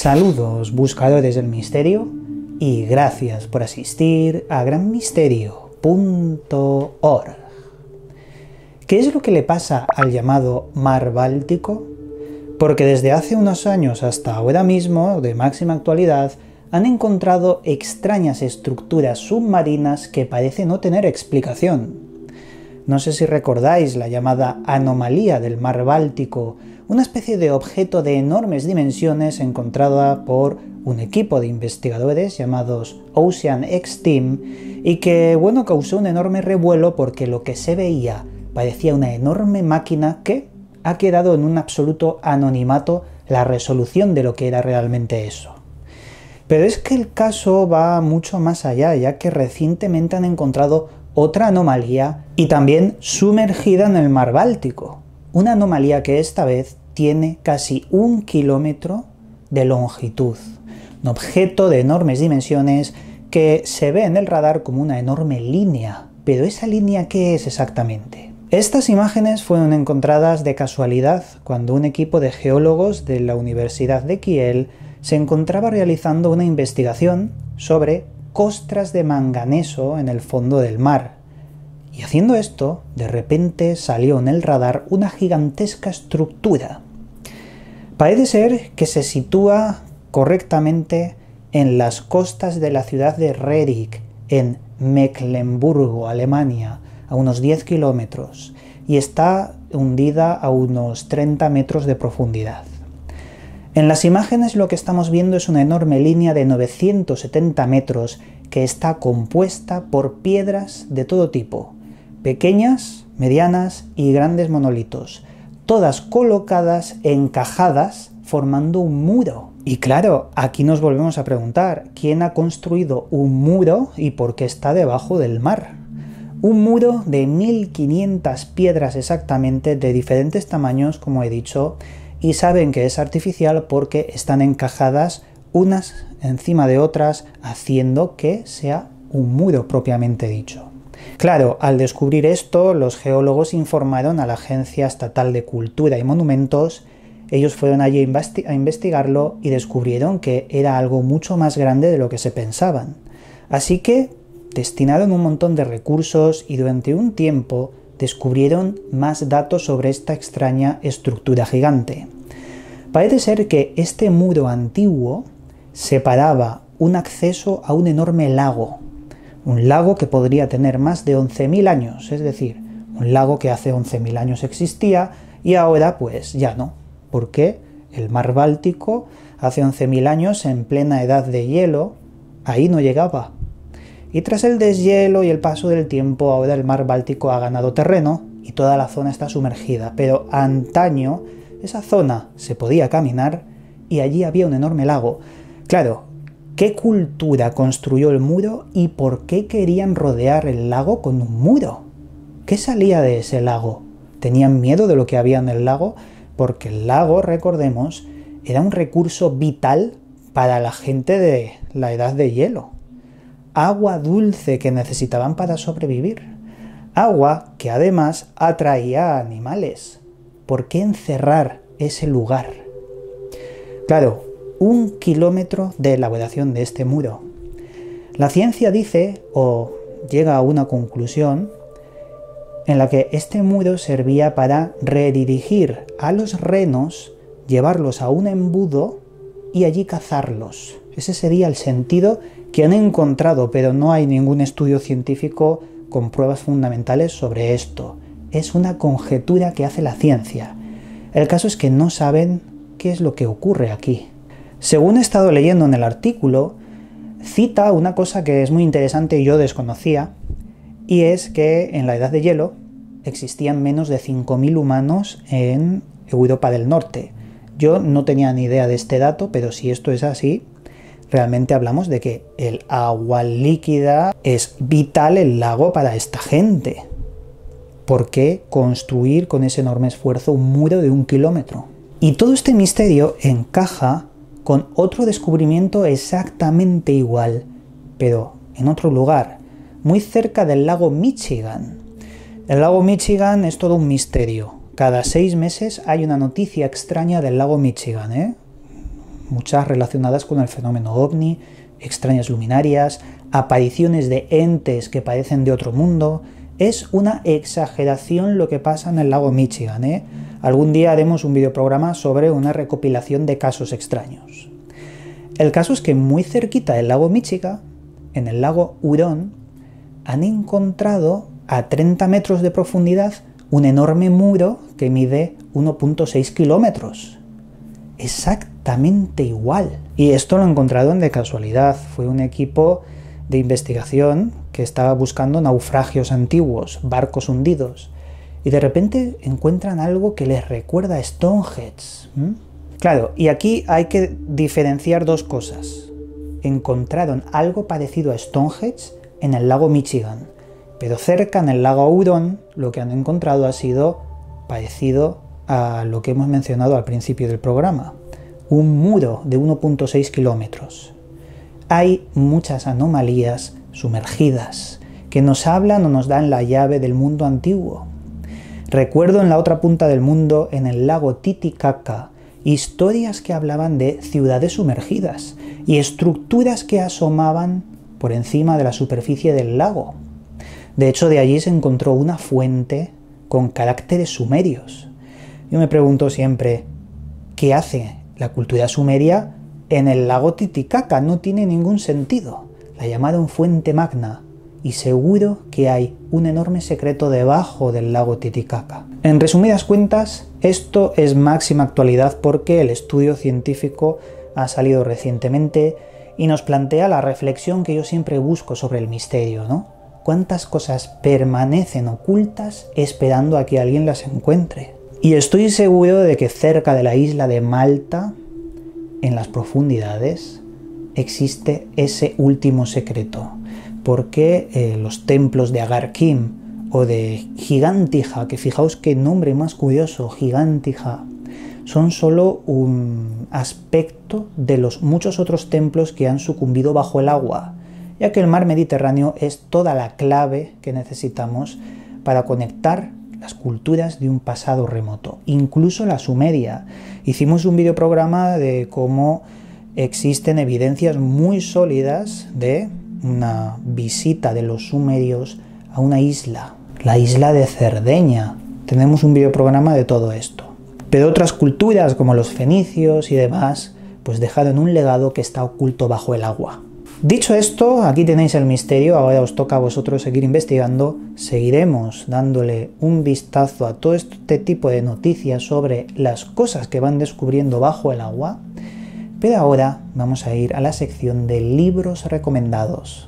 Saludos buscadores del misterio y gracias por asistir a granmisterio.org. ¿Qué es lo que le pasa al llamado Mar Báltico? Porque desde hace unos años hasta ahora mismo, de máxima actualidad, han encontrado extrañas estructuras submarinas que parecen no tener explicación. No sé si recordáis la llamada anomalía del Mar Báltico, una especie de objeto de enormes dimensiones encontrada por un equipo de investigadores llamados Ocean X Team y que, bueno, causó un enorme revuelo porque lo que se veía parecía una enorme máquina que ha quedado en un absoluto anonimato la resolución de lo que era realmente eso. Pero es que el caso va mucho más allá, ya que recientemente han encontrado otra anomalía y también sumergida en el Mar Báltico. Una anomalía que esta vez tiene casi 1 kilómetro de longitud. Un objeto de enormes dimensiones que se ve en el radar como una enorme línea. ¿Pero esa línea qué es exactamente? Estas imágenes fueron encontradas de casualidad cuando un equipo de geólogos de la Universidad de Kiel se encontraba realizando una investigación sobre costras de manganeso en el fondo del mar. Y haciendo esto, de repente salió en el radar una gigantesca estructura. Parece ser que se sitúa correctamente en las costas de la ciudad de Rerik, en Mecklemburgo, Alemania, a unos 10 kilómetros, y está hundida a unos 30 metros de profundidad. En las imágenes lo que estamos viendo es una enorme línea de 970 metros que está compuesta por piedras de todo tipo, pequeñas, medianas y grandes monolitos, todas colocadas, encajadas, formando un muro. Y claro, aquí nos volvemos a preguntar, ¿quién ha construido un muro y por qué está debajo del mar? Un muro de 1500 piedras exactamente, de diferentes tamaños, como he dicho, y saben que es artificial porque están encajadas unas encima de otras, haciendo que sea un muro propiamente dicho. Claro, al descubrir esto, los geólogos informaron a la Agencia Estatal de Cultura y Monumentos. Ellos fueron allí a investigarlo y descubrieron que era algo mucho más grande de lo que se pensaban. Así que destinaron un montón de recursos y durante un tiempo descubrieron más datos sobre esta extraña estructura gigante. Parece ser que este muro antiguo separaba un acceso a un enorme lago, un lago que podría tener más de 11.000 años, es decir, un lago que hace 11.000 años existía y ahora pues ya no, porque el Mar Báltico hace 11.000 años, en plena edad de hielo, ahí no llegaba. Y tras el deshielo y el paso del tiempo, ahora el Mar Báltico ha ganado terreno y toda la zona está sumergida. Pero antaño esa zona se podía caminar y allí había un enorme lago. Claro, ¿qué cultura construyó el muro y por qué querían rodear el lago con un muro? ¿Qué salía de ese lago? ¿Tenían miedo de lo que había en el lago? Porque el lago, recordemos, era un recurso vital para la gente de la edad de hielo. Agua dulce que necesitaban para sobrevivir. Agua que además atraía a animales. ¿Por qué encerrar ese lugar? Claro, 1 kilómetro de elaboración de este muro. La ciencia dice, o llega a una conclusión, en la que este muro servía para redirigir a los renos, llevarlos a un embudo y allí cazarlos. Ese sería el sentido que han encontrado, pero no hay ningún estudio científico con pruebas fundamentales sobre esto. Es una conjetura que hace la ciencia. El caso es que no saben qué es lo que ocurre aquí. Según he estado leyendo en el artículo, cita una cosa que es muy interesante y yo desconocía, y es que en la Edad de Hielo existían menos de 5.000 humanos en Europa del Norte. Yo no tenía ni idea de este dato, pero si esto es así, realmente hablamos de que el agua líquida es vital, el lago, para esta gente. ¿Por qué construir con ese enorme esfuerzo un muro de 1 kilómetro? Y todo este misterio encaja con otro descubrimiento exactamente igual, pero en otro lugar, muy cerca del lago Michigan. El lago Michigan es todo un misterio. Cada 6 meses hay una noticia extraña del lago Michigan, muchas relacionadas con el fenómeno ovni, extrañas luminarias, apariciones de entes que parecen de otro mundo. Es una exageración lo que pasa en el lago Michigan, ¿eh? Algún día haremos un videoprograma sobre una recopilación de casos extraños. El caso es que muy cerquita del lago Michigan, en el lago Hurón, han encontrado a 30 metros de profundidad un enorme muro que mide 1.6 kilómetros. Exactamente igual. Y esto lo encontraron de casualidad. Fue un equipo de investigación que estaba buscando naufragios antiguos, barcos hundidos. Y de repente encuentran algo que les recuerda a Stonehenge. Claro, y aquí hay que diferenciar dos cosas. Encontraron algo parecido a Stonehenge en el lago Michigan. Pero cerca, en el lago Hurón, lo que han encontrado ha sido parecido a lo que hemos mencionado al principio del programa. Un muro de 1.6 kilómetros. Hay muchas anomalías sumergidas que nos hablan o nos dan la llave del mundo antiguo. Recuerdo en la otra punta del mundo, en el lago Titicaca, historias que hablaban de ciudades sumergidas y estructuras que asomaban por encima de la superficie del lago. De hecho, de allí se encontró una fuente con caracteres sumerios. Yo me pregunto siempre, ¿qué hace la cultura sumeria en el lago Titicaca? No tiene ningún sentido. La llamaron Fuente Magna y seguro que hay un enorme secreto debajo del lago Titicaca. En resumidas cuentas, esto es máxima actualidad porque el estudio científico ha salido recientemente y nos plantea la reflexión que yo siempre busco sobre el misterio, ¿no? ¿Cuántas cosas permanecen ocultas esperando a que alguien las encuentre? Y estoy seguro de que cerca de la isla de Malta, en las profundidades, existe ese último secreto. Porque los templos de Agar Kim o de Gigantija, que fijaos qué nombre más curioso, Gigantija, son solo un aspecto de los muchos otros templos que han sucumbido bajo el agua, ya que el mar Mediterráneo es toda la clave que necesitamos para conectar las culturas de un pasado remoto, incluso la Sumeria. Hicimos un videoprograma de cómo existen evidencias muy sólidas de una visita de los sumerios a una isla, la isla de Cerdeña. Tenemos un videoprograma de todo esto. Pero otras culturas, como los fenicios y demás, pues dejaron un legado que está oculto bajo el agua. Dicho esto, aquí tenéis el misterio, ahora os toca a vosotros seguir investigando. Seguiremos dándole un vistazo a todo este tipo de noticias sobre las cosas que van descubriendo bajo el agua. Pero ahora vamos a ir a la sección de libros recomendados.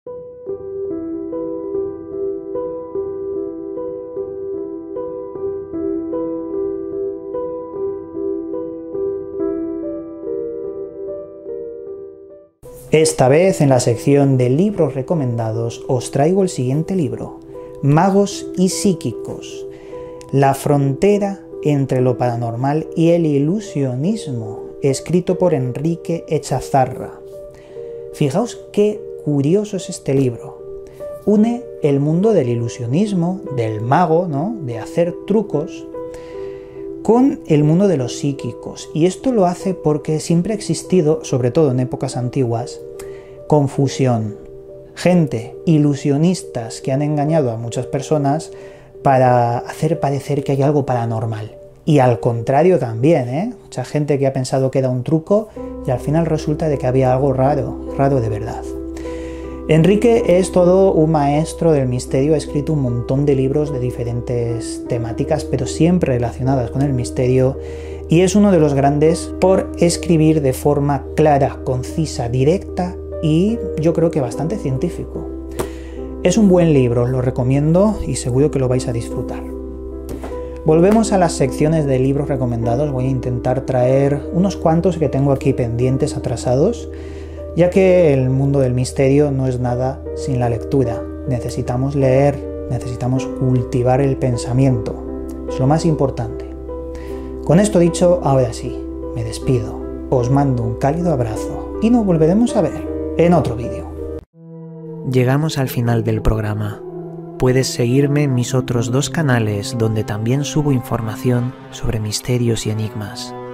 Esta vez, en la sección de libros recomendados, os traigo el siguiente libro: Magos y psíquicos, la frontera entre lo paranormal y el ilusionismo, escrito por Enrique Echazarra. Fijaos qué curioso es este libro. Une el mundo del ilusionismo, del mago, ¿no?, de hacer trucos, con el mundo de los psíquicos. Y esto lo hace porque siempre ha existido, sobre todo en épocas antiguas, confusión. Gente, ilusionistas que han engañado a muchas personas para hacer parecer que hay algo paranormal. Y al contrario también, mucha gente que ha pensado que era un truco y al final resulta de que había algo raro de verdad. Enrique es todo un maestro del misterio, ha escrito un montón de libros de diferentes temáticas, pero siempre relacionadas con el misterio, y es uno de los grandes por escribir de forma clara, concisa, directa y yo creo que bastante científico. Es un buen libro, lo recomiendo y seguro que lo vais a disfrutar. Volvemos a las secciones de libros recomendados. Voy a intentar traer unos cuantos que tengo aquí pendientes, atrasados, ya que el mundo del misterio no es nada sin la lectura. Necesitamos leer, necesitamos cultivar el pensamiento. Es lo más importante. Con esto dicho, ahora sí, me despido. Os mando un cálido abrazo y nos volveremos a ver en otro vídeo. Llegamos al final del programa. Puedes seguirme en mis otros dos canales donde también subo información sobre misterios y enigmas.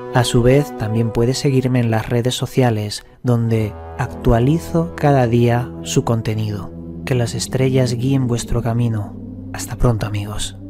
A su vez, también puedes seguirme en las redes sociales, donde actualizo cada día su contenido. Que las estrellas guíen vuestro camino. Hasta pronto, amigos.